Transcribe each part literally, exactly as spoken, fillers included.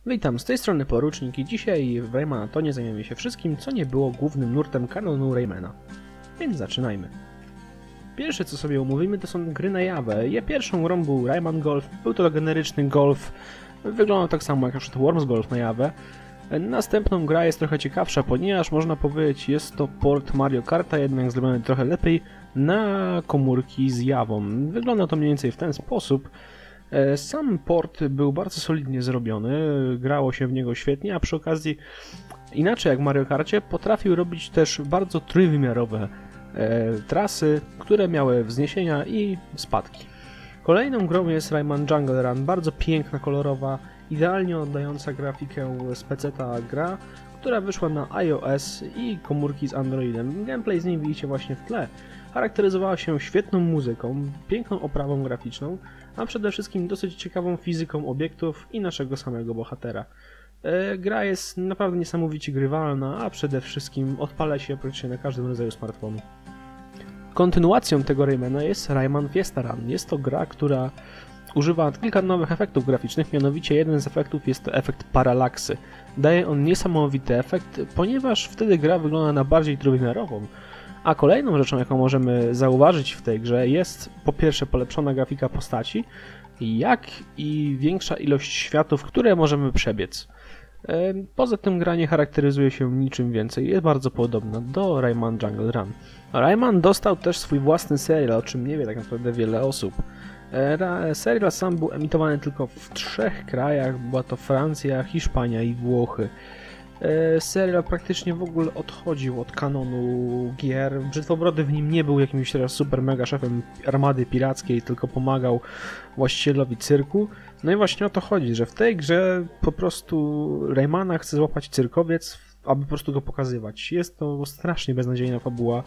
Witam, z tej strony Porucznik i dzisiaj w Raymanatonie zajmiemy się wszystkim, co nie było głównym nurtem kanonu Raymana. Więc zaczynajmy. Pierwsze co sobie omówimy to są gry na Jawę. Ja pierwszą grą był Rayman Golf, był to generyczny golf, wyglądał tak samo jak na przykład Worms Golf na Jawę. Następną gra jest trochę ciekawsza, ponieważ można powiedzieć jest to port Mario Karta, jednak zrobiony trochę lepiej na komórki z Jawą. Wygląda to mniej więcej w ten sposób. Sam port był bardzo solidnie zrobiony, grało się w niego świetnie, a przy okazji, inaczej jak w Mario Karcie, potrafił robić też bardzo trójwymiarowe e, trasy, które miały wzniesienia i spadki. Kolejną grą jest Rayman Jungle Run, bardzo piękna, kolorowa, idealnie oddająca grafikę z peceta gra, która wyszła na iOS i komórki z Androidem. Gameplay z niej widzicie właśnie w tle. Charakteryzowała się świetną muzyką, piękną oprawą graficzną, a przede wszystkim dosyć ciekawą fizyką obiektów i naszego samego bohatera. E, gra jest naprawdę niesamowicie grywalna, a przede wszystkim odpala się praktycznie na każdym rodzaju smartfonu. Kontynuacją tego Raymana jest Rayman Fiesta Run. Jest to gra, która używa kilka nowych efektów graficznych, mianowicie jeden z efektów jest to efekt paralaksy. Daje on niesamowity efekt, ponieważ wtedy gra wygląda na bardziej trójwymiarową. A kolejną rzeczą, jaką możemy zauważyć w tej grze jest po pierwsze polepszona grafika postaci, jak i większa ilość światów, które możemy przebiec. Poza tym gra nie charakteryzuje się niczym więcej, jest bardzo podobna do Rayman Jungle Run. Rayman dostał też swój własny serial, o czym nie wie tak naprawdę wiele osób. Serial sam był emitowany tylko w trzech krajach, była to Francja, Hiszpania i Włochy. Serial praktycznie w ogóle odchodził od kanonu gier. Brzytwobrody w nim nie był jakimś teraz super mega szefem armady pirackiej, tylko pomagał właścicielowi cyrku. No i właśnie o to chodzi, że w tej grze po prostu Raymana chce złapać cyrkowiec, aby po prostu go pokazywać. Jest to strasznie beznadziejna fabuła.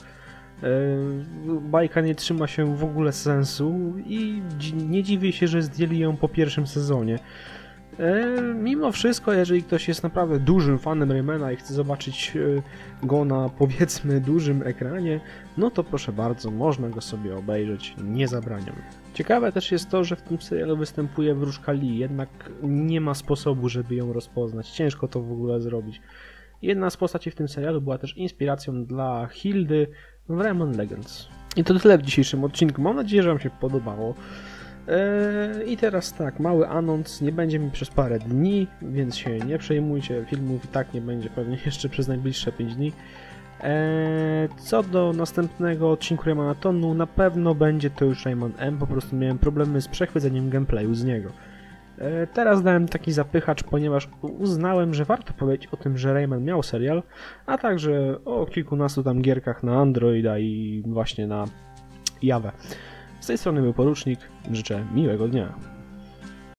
Bajka nie trzyma się w ogóle sensu i nie dziwię się, że zdjęli ją po pierwszym sezonie. E, mimo wszystko, jeżeli ktoś jest naprawdę dużym fanem Raymana i chce zobaczyć e, go na, powiedzmy, dużym ekranie, no to proszę bardzo, można go sobie obejrzeć, nie zabraniam. Ciekawe też jest to, że w tym serialu występuje wróżka Lee, jednak nie ma sposobu, żeby ją rozpoznać, ciężko to w ogóle zrobić. Jedna z postaci w tym serialu była też inspiracją dla Hildy w Rayman Legends. I to tyle w dzisiejszym odcinku, mam nadzieję, że wam się podobało. Eee, I teraz tak, mały anons, nie będzie mi przez parę dni, więc się nie przejmujcie, filmów i tak nie będzie pewnie jeszcze przez najbliższe pięć dni. Eee, co do następnego odcinku Raymanatonu, na pewno będzie to już Rayman M, po prostu miałem problemy z przechwyceniem gameplayu z niego. Eee, teraz dałem taki zapychacz, ponieważ uznałem, że warto powiedzieć o tym, że Rayman miał serial, a także o kilkunastu tam gierkach na Androida i właśnie na Jawę. Z tej strony był Porucznik, życzę miłego dnia.